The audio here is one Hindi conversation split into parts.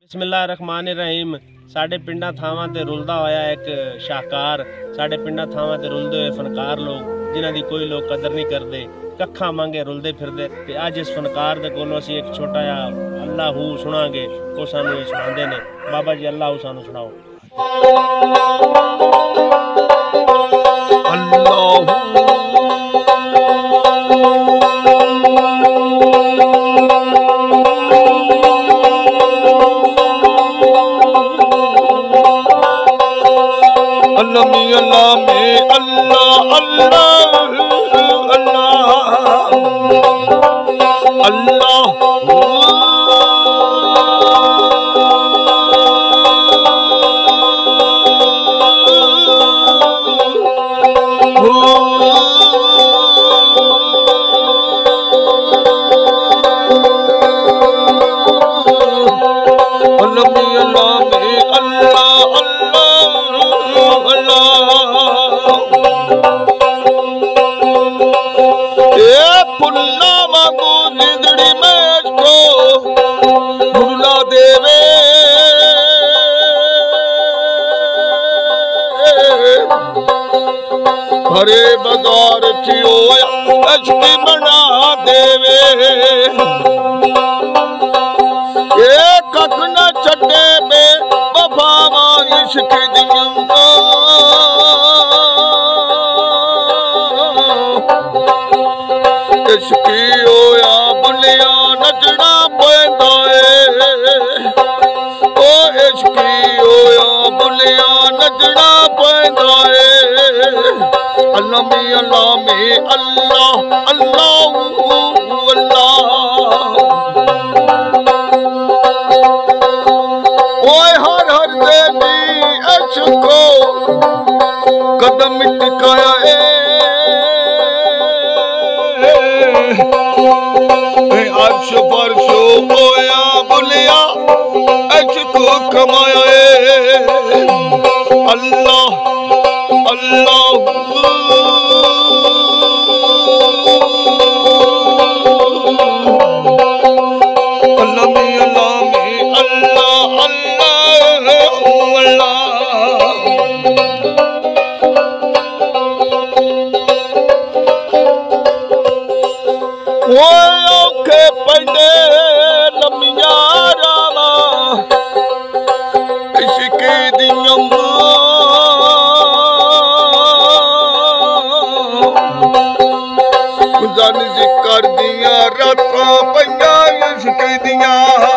बिस्मिल्लाहिर्रहमानिर्रहीम। साढ़े पिंडा थावां ते रुलदा होया एक शाहकार, साढ़े पिंडा थावां ते रुलदे हुए फनकार लोग जिन्हां दी कोई लोग कदर नहीं करते, कखा मंगे रुलदे फिरदे। ते अज इस फनकार दे कोलों असीं एक छोटा जिहा अल्लाहू सुनांगे। वो सानू ये सुनांदे ने। बाबा जी अल्लाहू सानू सुनाओ। अल्लाह में अल्लाह अल्लाह अल्लाह अल्लाह हरे बगार थियो अशकी बना देवे ये कख न छड़े बे वफावा इश्क दियां इश्की होया बुलिया नचना पैंदा ओ इश्की होया बुलिया नचना पैंदा अल्लाह में अल्लाह अल्लाह अल्लाह ओए हर हर देवी अशको कदम टिकाया अर्श फर्श होया बुलिया अशको कमाया अल्लाह अल्लाह कर दिया राता पैया इश्क दिया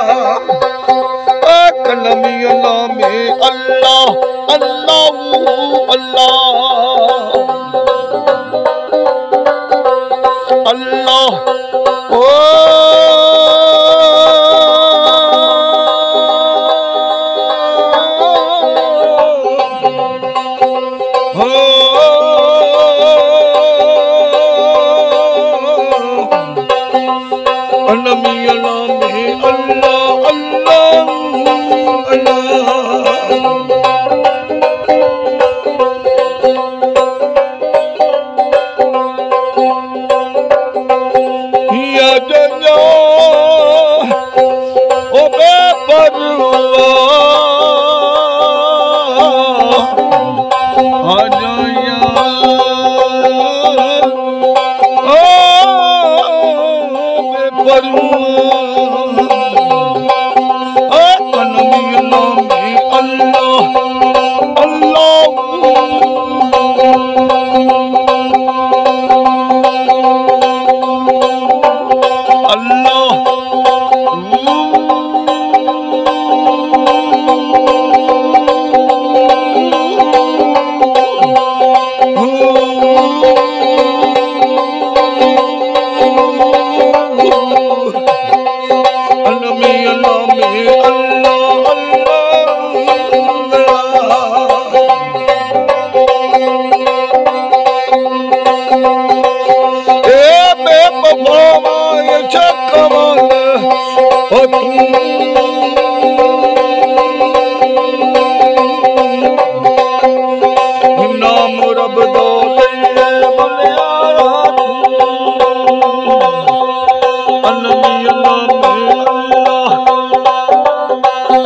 कलमी अल्लाह में अल्लाह अल्लाह अल्लाह अल्लाह ओ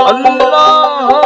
अल्लाह